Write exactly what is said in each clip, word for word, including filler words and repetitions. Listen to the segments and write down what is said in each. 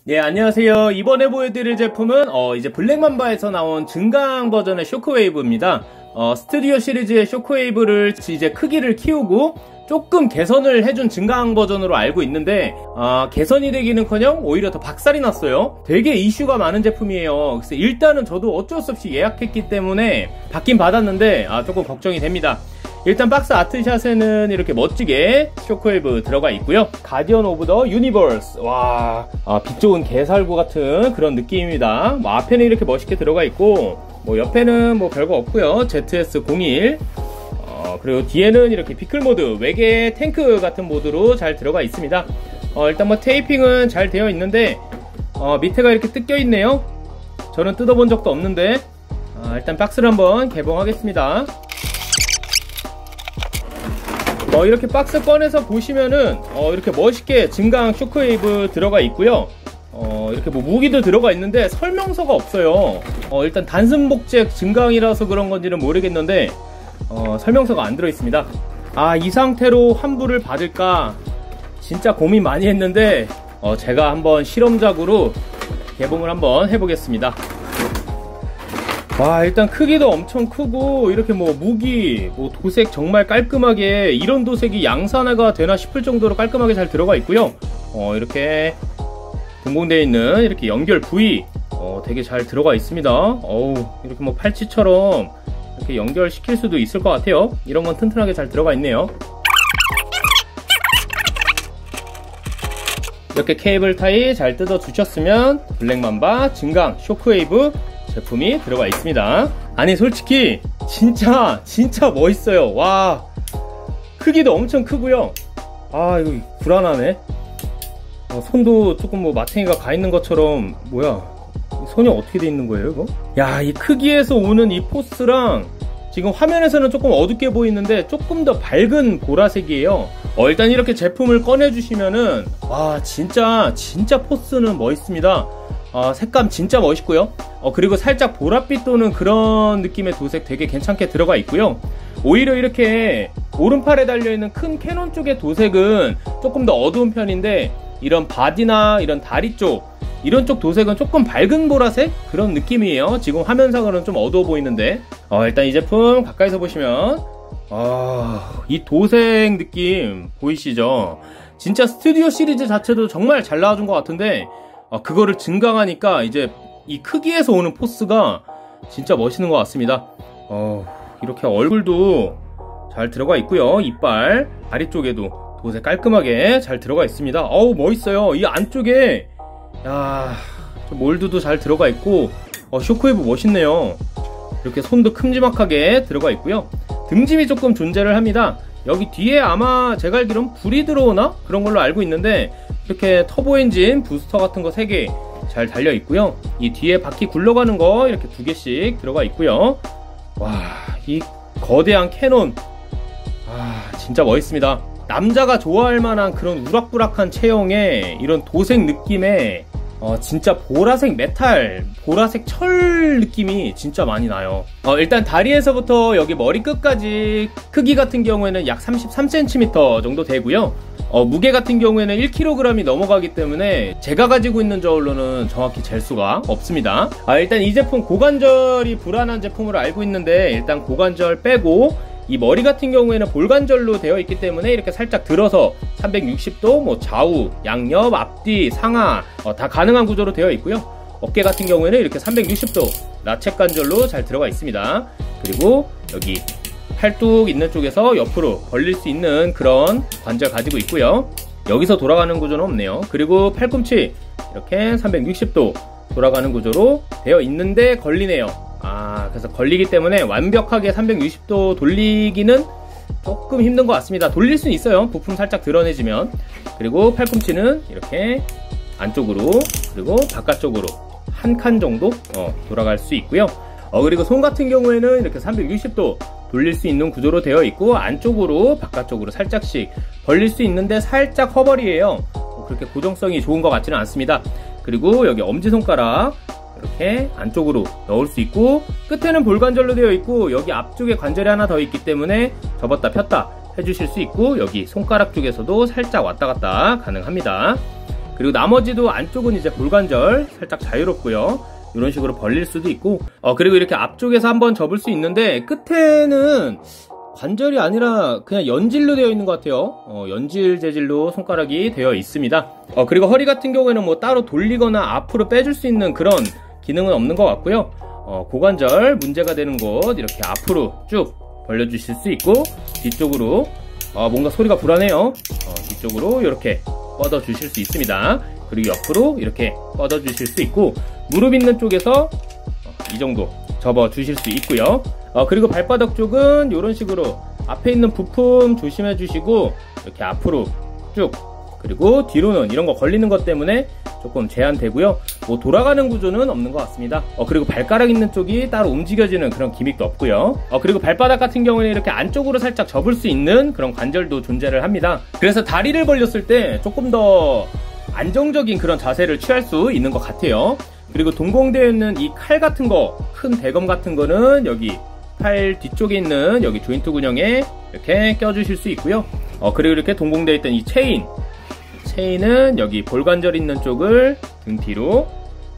네, 안녕하세요. 이번에 보여드릴 제품은 어, 이제 블랙맘바에서 나온 증강 버전의 쇼크웨이브입니다. 어, 스튜디오 시리즈의 쇼크웨이브를 이제 크기를 키우고 조금 개선을 해준 증강 버전으로 알고 있는데 어, 개선이 되기는커녕 오히려 더 박살이 났어요. 되게 이슈가 많은 제품이에요. 그래서 일단은 저도 어쩔 수 없이 예약했기 때문에 받긴 받았는데 아, 조금 걱정이 됩니다. 일단 박스 아트샷에는 이렇게 멋지게 쇼크웨이브 들어가 있고요. 가디언 오브 더 유니버스. 와, 아, 빛 좋은 개살구 같은 그런 느낌입니다. 뭐 앞에는 이렇게 멋있게 들어가 있고, 뭐 옆에는 뭐 별거 없고요. 제트에스 공일. 어, 그리고 뒤에는 이렇게 비클 모드, 외계 탱크 같은 모드로 잘 들어가 있습니다. 어, 일단 뭐 테이핑은 잘 되어 있는데 어, 밑에가 이렇게 뜯겨 있네요. 저는 뜯어본 적도 없는데 아, 일단 박스를 한번 개봉하겠습니다. 어, 이렇게 박스 꺼내서 보시면은 어, 이렇게 멋있게 증강 쇼크웨이브 들어가 있고요. 어, 이렇게 뭐 무기도 들어가 있는데 설명서가 없어요. 어, 일단 단순 복제 증강이라서 그런 건지는 모르겠는데 어, 설명서가 안 들어 있습니다. 아, 이 상태로 환불을 받을까 진짜 고민 많이 했는데 어, 제가 한번 실험작으로 개봉을 한번 해보겠습니다. 와, 일단 크기도 엄청 크고 이렇게 뭐 무기, 뭐 도색 정말 깔끔하게, 이런 도색이 양산화가 되나 싶을 정도로 깔끔하게 잘 들어가 있고요. 어, 이렇게 동봉되어 있는 이렇게 연결 부위 어, 되게 잘 들어가 있습니다. 어우, 이렇게 뭐 팔찌처럼 이렇게 연결시킬 수도 있을 것 같아요. 이런 건 튼튼하게 잘 들어가 있네요. 이렇게 케이블 타이 잘 뜯어 주셨으면 블랙맘바 증강 쇼크웨이브 제품이 들어가 있습니다. 아니, 솔직히 진짜 진짜 멋있어요. 와, 크기도 엄청 크고요. 아, 이거 불안하네. 어, 손도 조금 뭐 마탱이가 가 있는 것처럼. 뭐야, 손이 어떻게 돼 있는 거예요 이거? 야, 이 크기에서 오는 이 포스랑 지금 화면에서는 조금 어둡게 보이는데 조금 더 밝은 보라색이에요. 어, 일단 이렇게 제품을 꺼내 주시면은 와, 진짜 진짜 포스는 멋있습니다. 어, 색감 진짜 멋있고요. 어, 그리고 살짝 보랏빛 도는 그런 느낌의 도색 되게 괜찮게 들어가 있고요. 오히려 이렇게 오른팔에 달려있는 큰 캐논 쪽의 도색은 조금 더 어두운 편인데 이런 바디나 이런 다리 쪽, 이런 쪽 도색은 조금 밝은 보라색 그런 느낌이에요. 지금 화면상으로는 좀 어두워 보이는데 어, 일단 이 제품 가까이서 보시면 어, 이 도색 느낌 보이시죠? 진짜 스튜디오 시리즈 자체도 정말 잘 나와준 것 같은데 어, 그거를 증강하니까 이제 이 크기에서 오는 포스가 진짜 멋있는 것 같습니다. 어, 이렇게 얼굴도 잘 들어가 있고요. 이빨, 다리 쪽에도 도색 깔끔하게 잘 들어가 있습니다. 어우, 멋있어요. 이 안쪽에 야, 몰드도 잘 들어가 있고 어, 쇼크웨이브 멋있네요. 이렇게 손도 큼지막하게 들어가 있고요. 등짐이 조금 존재를 합니다. 여기 뒤에 아마 제가 알기로는 불이 들어오나? 그런 걸로 알고 있는데 이렇게 터보 엔진 부스터 같은 거 세 개 잘 달려 있고요. 이 뒤에 바퀴 굴러가는 거 이렇게 두 개씩 들어가 있고요. 와, 이 거대한 캐논, 아, 진짜 멋있습니다. 남자가 좋아할 만한 그런 우락부락한 체형에 이런 도색 느낌에 어, 진짜 보라색 메탈, 보라색 철 느낌이 진짜 많이 나요. 어, 일단 다리에서부터 여기 머리 끝까지 크기 같은 경우에는 약 삼십삼 센티미터 정도 되고요. 어, 무게 같은 경우에는 일 킬로그램이 넘어가기 때문에 제가 가지고 있는 저울로는 정확히 잴 수가 없습니다. 아, 일단 이 제품 고관절이 불안한 제품으로 알고 있는데 일단 고관절 빼고 이 머리 같은 경우에는 볼관절로 되어 있기 때문에 이렇게 살짝 들어서 삼백육십 도 뭐 좌우, 양옆, 앞뒤, 상하 어, 다 가능한 구조로 되어 있고요. 어깨 같은 경우에는 이렇게 삼백육십 도 라쳇 관절로 잘 들어가 있습니다. 그리고 여기 팔뚝 있는 쪽에서 옆으로 벌릴 수 있는 그런 관절 가지고 있고요. 여기서 돌아가는 구조는 없네요. 그리고 팔꿈치 이렇게 삼백육십 도 돌아가는 구조로 되어 있는데 걸리네요. 아, 그래서 걸리기 때문에 완벽하게 삼백육십 도 돌리기는 조금 힘든 것 같습니다. 돌릴 수는 있어요. 부품 살짝 드러내지면. 그리고 팔꿈치는 이렇게 안쪽으로 그리고 바깥쪽으로 한 칸 정도 어, 돌아갈 수 있고요. 어, 그리고 손 같은 경우에는 이렇게 삼백육십 도 돌릴 수 있는 구조로 되어 있고 안쪽으로 바깥쪽으로 살짝씩 벌릴 수 있는데 살짝 허벌이에요. 어, 그렇게 고정성이 좋은 것 같지는 않습니다. 그리고 여기 엄지손가락 이렇게 안쪽으로 넣을 수 있고 끝에는 볼관절로 되어 있고 여기 앞쪽에 관절이 하나 더 있기 때문에 접었다 폈다 해주실 수 있고 여기 손가락 쪽에서도 살짝 왔다 갔다 가능합니다. 그리고 나머지도 안쪽은 이제 볼관절 살짝 자유롭고요. 이런 식으로 벌릴 수도 있고, 어 그리고 이렇게 앞쪽에서 한번 접을 수 있는데 끝에는 관절이 아니라 그냥 연질로 되어 있는 것 같아요. 어, 연질 재질로 손가락이 되어 있습니다. 어, 그리고 허리 같은 경우에는 뭐 따로 돌리거나 앞으로 빼줄 수 있는 그런 기능은 없는 것 같고요. 어, 고관절 문제가 되는 곳 이렇게 앞으로 쭉 벌려주실 수 있고, 뒤쪽으로 어, 뭔가 소리가 불안해요. 어, 뒤쪽으로 이렇게 뻗어 주실 수 있습니다. 그리고 옆으로 이렇게 뻗어 주실 수 있고, 무릎 있는 쪽에서 어, 이 정도 접어 주실 수 있고요. 어, 그리고 발바닥 쪽은 이런 식으로 앞에 있는 부품 조심해 주시고 이렇게 앞으로 쭉, 그리고 뒤로는 이런 거 걸리는 것 때문에 조금 제한되고요. 뭐 돌아가는 구조는 없는 것 같습니다. 어, 그리고 발가락 있는 쪽이 따로 움직여지는 그런 기믹도 없고요. 어, 그리고 발바닥 같은 경우에는 이렇게 안쪽으로 살짝 접을 수 있는 그런 관절도 존재를 합니다. 그래서 다리를 벌렸을 때 조금 더 안정적인 그런 자세를 취할 수 있는 것 같아요. 그리고 동봉되어 있는 이 칼 같은 거, 큰 대검 같은 거는 여기 팔 뒤쪽에 있는 여기 조인트 근형에 이렇게 껴주실 수 있고요. 어, 그리고 이렇게 동봉되어 있던 이 체인, 체인은 여기 볼관절 있는 쪽을 등 뒤로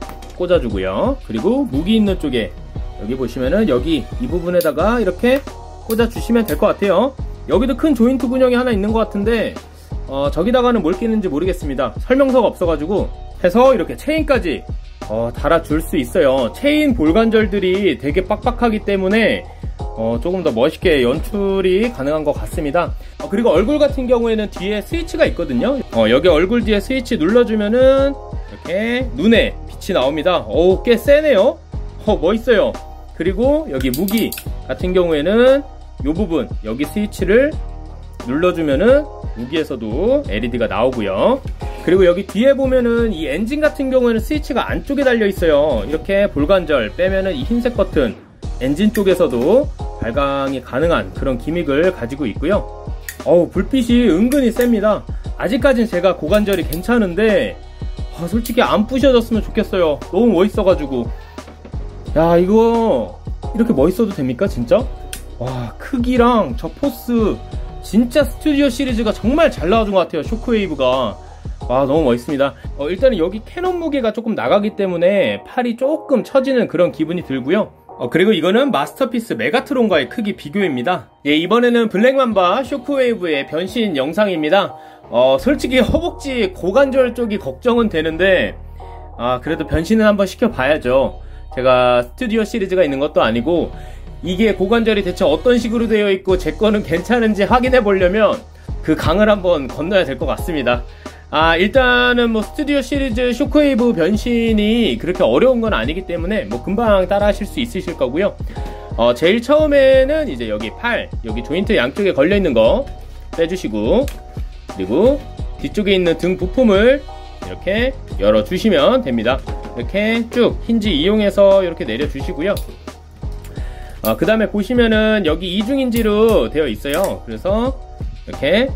꽂아주고요. 그리고 무기 있는 쪽에 여기 보시면은 여기 이 부분에다가 이렇게 꽂아주시면 될 것 같아요. 여기도 큰 조인트 근형이 하나 있는 것 같은데 어, 저기다가는 뭘 끼는지 모르겠습니다. 설명서가 없어가지고. 해서 이렇게 체인까지 어, 달아줄 수 있어요. 체인 볼관절들이 되게 빡빡하기 때문에 어, 조금 더 멋있게 연출이 가능한 것 같습니다. 어, 그리고 얼굴 같은 경우에는 뒤에 스위치가 있거든요. 어, 여기 얼굴 뒤에 스위치 눌러주면은 이렇게 눈에 빛이 나옵니다. 오, 꽤 세네요. 어, 멋있어요. 그리고 여기 무기 같은 경우에는 이 부분, 여기 스위치를 눌러주면은 무기에서도 엘이디가 나오고요. 그리고 여기 뒤에 보면은 이 엔진 같은 경우에는 스위치가 안쪽에 달려 있어요. 이렇게 볼관절 빼면은 이 흰색 버튼, 엔진 쪽에서도 발광이 가능한 그런 기믹을 가지고 있고요. 어우, 불빛이 은근히 셉니다. 아직까진 제가 고관절이 괜찮은데 아, 솔직히 안 부셔졌으면 좋겠어요. 너무 멋있어가지고. 야, 이거 이렇게 멋있어도 됩니까 진짜? 와, 크기랑 저 포스 진짜 스튜디오 시리즈가 정말 잘 나와준 것 같아요. 쇼크웨이브가. 와, 너무 멋있습니다. 어, 일단은 여기 캐논 무게가 조금 나가기 때문에 팔이 조금 처지는 그런 기분이 들고요. 어, 그리고 이거는 마스터피스 메가트론과의 크기 비교입니다. 예, 이번에는 블랙맘바 쇼크웨이브의 변신 영상입니다. 어, 솔직히 허벅지 고관절 쪽이 걱정은 되는데 아, 그래도 변신은 한번 시켜봐야죠. 제가 스튜디오 시리즈가 있는 것도 아니고 이게 고관절이 대체 어떤 식으로 되어 있고 제 거는 괜찮은지 확인해 보려면 그 강을 한번 건너야 될 것 같습니다. 아, 일단은 뭐 스튜디오 시리즈 쇼크웨이브 변신이 그렇게 어려운 건 아니기 때문에 뭐 금방 따라 하실 수 있으실 거고요. 어, 제일 처음에는 이제 여기 팔, 여기 조인트 양쪽에 걸려 있는 거 빼주시고, 그리고 뒤쪽에 있는 등 부품을 이렇게 열어 주시면 됩니다. 이렇게 쭉 힌지 이용해서 이렇게 내려 주시고요. 어, 그 다음에 보시면은 여기 이중인지로 되어 있어요. 그래서 이렇게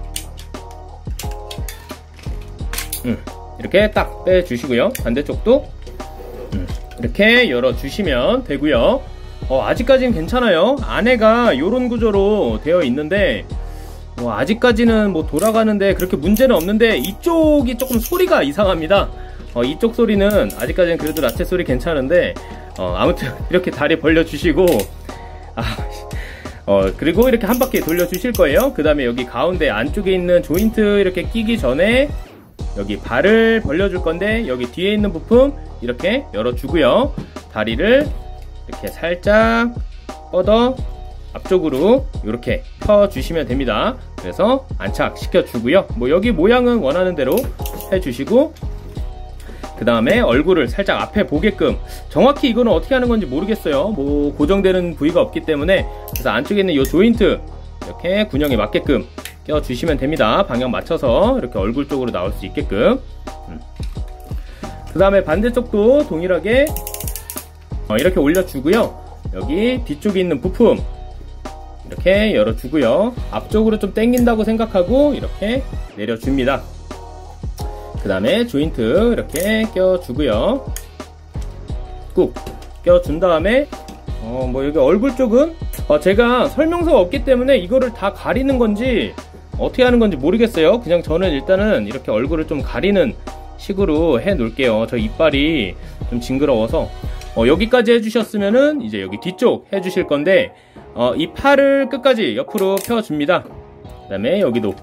음, 이렇게 딱 빼주시고요. 반대쪽도 음, 이렇게 열어주시면 되고요. 어, 아직까지는 괜찮아요. 안에가 이런 구조로 되어 있는데 뭐 아직까지는 뭐 돌아가는데 그렇게 문제는 없는데 이쪽이 조금 소리가 이상합니다. 어, 이쪽 소리는 아직까지는 그래도 라체 소리 괜찮은데 어, 아무튼 이렇게 다리 벌려주시고 아, 어, 그리고 이렇게 한 바퀴 돌려주실 거예요. 그 다음에 여기 가운데 안쪽에 있는 조인트 이렇게 끼기 전에 여기 발을 벌려줄 건데 여기 뒤에 있는 부품 이렇게 열어주고요. 다리를 이렇게 살짝 뻗어 앞쪽으로 이렇게 펴주시면 됩니다. 그래서 안착시켜 주고요. 뭐 여기 모양은 원하는 대로 해주시고, 그 다음에 얼굴을 살짝 앞에 보게끔, 정확히 이거는 어떻게 하는 건지 모르겠어요. 뭐 고정되는 부위가 없기 때문에. 그래서 안쪽에 있는 이 조인트 이렇게 균형에 맞게끔 껴주시면 됩니다. 방향 맞춰서 이렇게 얼굴 쪽으로 나올 수 있게끔. 음. 그 다음에 반대쪽도 동일하게 어, 이렇게 올려주고요. 여기 뒤쪽에 있는 부품 이렇게 열어주고요. 앞쪽으로 좀 당긴다고 생각하고 이렇게 내려줍니다. 그 다음에 조인트 이렇게 껴주고요. 꾹 껴준 다음에 어, 뭐 여기 얼굴 쪽은 어, 제가 설명서가 없기 때문에 이거를 다 가리는 건지 어떻게 하는 건지 모르겠어요. 그냥 저는 일단은 이렇게 얼굴을 좀 가리는 식으로 해 놓을게요. 저 이빨이 좀 징그러워서. 어, 여기까지 해주셨으면은 이제 여기 뒤쪽 해주실 건데, 어, 이 팔을 끝까지 옆으로 펴줍니다. 그 다음에 여기도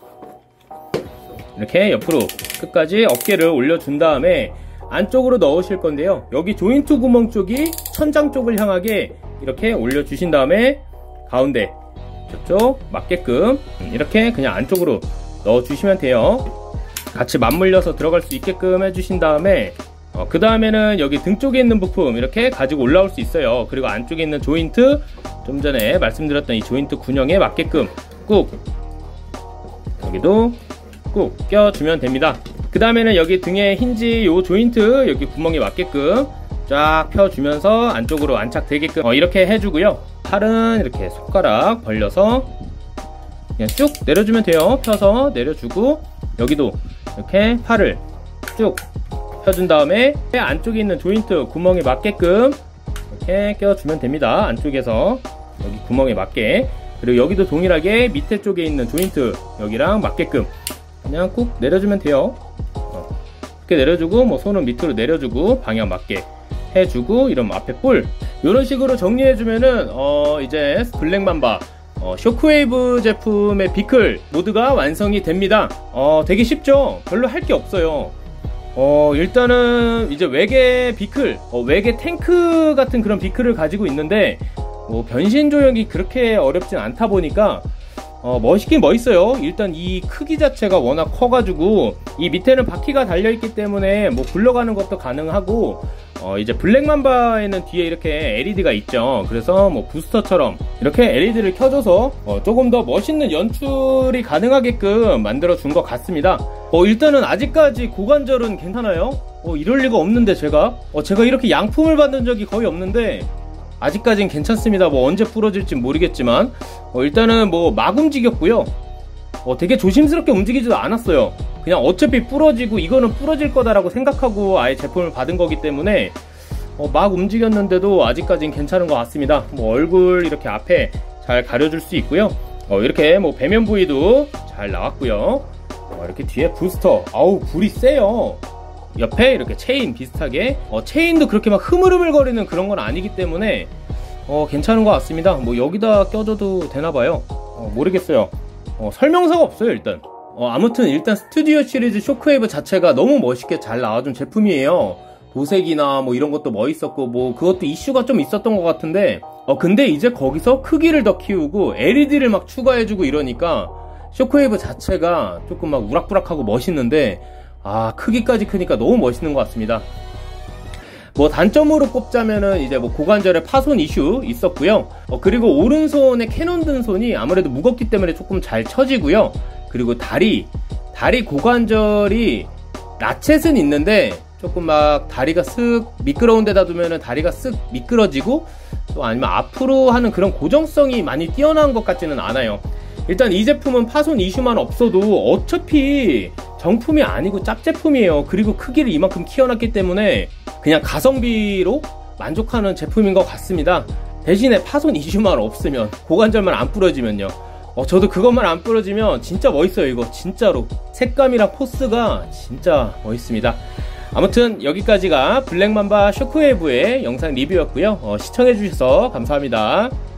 이렇게 옆으로 끝까지 어깨를 올려준 다음에 안쪽으로 넣으실 건데요. 여기 조인트 구멍 쪽이 천장 쪽을 향하게 이렇게 올려주신 다음에 가운데 저쪽 맞게끔 이렇게 그냥 안쪽으로 넣어주시면 돼요. 같이 맞물려서 들어갈 수 있게끔 해주신 다음에 어, 그 다음에는 여기 등 쪽에 있는 부품 이렇게 가지고 올라올 수 있어요. 그리고 안쪽에 있는 조인트, 좀 전에 말씀드렸던 이 조인트 군형에 맞게끔 꾹, 여기도 꾹 껴주면 됩니다. 그 다음에는 여기 등에 힌지 요 조인트 여기 구멍에 맞게끔 쫙 펴주면서 안쪽으로 안착되게끔 어, 이렇게 해주고요. 팔은 이렇게 손가락 벌려서 그냥 쭉 내려주면 돼요. 펴서 내려주고 여기도 이렇게 팔을 쭉 펴준 다음에 안쪽에 있는 조인트 구멍에 맞게끔 이렇게 껴주면 됩니다. 안쪽에서 여기 구멍에 맞게. 그리고 여기도 동일하게 밑에 쪽에 있는 조인트 여기랑 맞게끔 그냥 꾹 내려주면 돼요. 어, 이렇게 내려주고 뭐 손은 밑으로 내려주고 방향 맞게 해주고, 이런 앞에 뿔 이런 식으로 정리해주면은 어 이제 블랙맘바 어, 쇼크웨이브 제품의 비클 모드가 완성이 됩니다. 어 되게 쉽죠? 별로 할 게 없어요. 어 일단은 이제 외계 비클, 어, 외계 탱크 같은 그런 비클을 가지고 있는데 뭐 변신 조형이 그렇게 어렵진 않다 보니까 어 멋있긴 멋있어요. 일단 이 크기 자체가 워낙 커가지고 이 밑에는 바퀴가 달려있기 때문에 뭐 굴러가는 것도 가능하고, 어 이제 블랙맘바에는 뒤에 이렇게 엘이디가 있죠. 그래서 뭐 부스터처럼 이렇게 엘이디를 켜줘서 어 조금 더 멋있는 연출이 가능하게끔 만들어 준 것 같습니다. 어 일단은 아직까지 고관절은 괜찮아요. 어 이럴 리가 없는데 제가 어 제가 이렇게 양품을 받은 적이 거의 없는데 아직까진 괜찮습니다. 뭐 언제 부러질지 모르겠지만 어 일단은 뭐 막 움직였고요. 어 되게 조심스럽게 움직이지도 않았어요. 그냥 어차피 부러지고 이거는 부러질 거다라고 생각하고 아예 제품을 받은 거기 때문에 어 막 움직였는데도 아직까진 괜찮은 것 같습니다. 뭐 얼굴 이렇게 앞에 잘 가려줄 수 있고요. 어 이렇게 뭐 배면 부위도 잘 나왔고요. 어 이렇게 뒤에 부스터, 아우 불이 세요. 옆에 이렇게 체인 비슷하게, 어, 체인도 그렇게 막 흐물흐물거리는 그런 건 아니기 때문에 어, 괜찮은 것 같습니다. 뭐 여기다 껴줘도 되나봐요. 어, 모르겠어요. 어, 설명서가 없어요 일단. 어, 아무튼 일단 스튜디오 시리즈 쇼크웨이브 자체가 너무 멋있게 잘 나와준 제품이에요. 도색이나 뭐 이런 것도 멋있었고 뭐 그것도 이슈가 좀 있었던 것 같은데 어 근데 이제 거기서 크기를 더 키우고 엘이디를 막 추가해주고 이러니까 쇼크웨이브 자체가 조금 막 우락부락하고 멋있는데, 아 크기까지 크니까 너무 멋있는 것 같습니다. 뭐 단점으로 꼽자면은 이제 뭐 고관절의 파손 이슈 있었고요. 어 그리고 오른손에 캐논 든 손이 아무래도 무겁기 때문에 조금 잘 쳐지고요. 그리고 다리 다리 고관절이 라쳇은 있는데 조금 막 다리가 쓱 미끄러운 데다 두면은 다리가 쓱 미끄러지고, 또 아니면 앞으로 하는 그런 고정성이 많이 뛰어난 것 같지는 않아요. 일단 이 제품은 파손 이슈만 없어도 어차피 정품이 아니고 짭제품이에요. 그리고 크기를 이만큼 키워놨기 때문에 그냥 가성비로 만족하는 제품인 것 같습니다. 대신에 파손 이슈만 없으면, 고관절만 안 부러지면요, 어, 저도 그것만 안 부러지면 진짜 멋있어요. 이거 진짜로 색감이랑 포스가 진짜 멋있습니다. 아무튼 여기까지가 블랙맘바 쇼크웨이브의 영상 리뷰였고요. 어, 시청해주셔서 감사합니다.